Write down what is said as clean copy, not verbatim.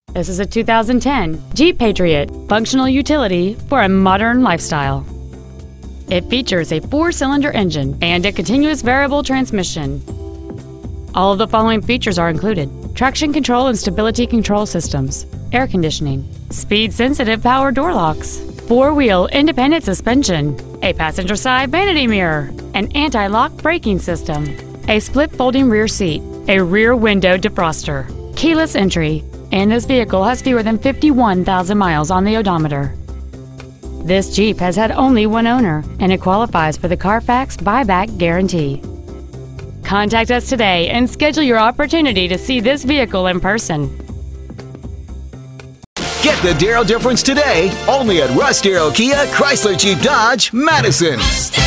This is a 2010 Jeep Patriot, functional utility for a modern lifestyle. It features a 4-cylinder engine and a continuous variable transmission. All of the following features are included: traction control and stability control systems, air conditioning, speed-sensitive power door locks, 4-wheel independent suspension, a passenger side vanity mirror, an anti-lock braking system, a split folding rear seat, a rear window defroster, keyless entry, and this vehicle has fewer than 51,000 miles on the odometer. This Jeep has had only one owner, and it qualifies for the Carfax buyback guarantee. Contact us today and schedule your opportunity to see this vehicle in person. Get the Darrow difference today, only at Russ Darrow Kia, Chrysler Jeep Dodge, Madison.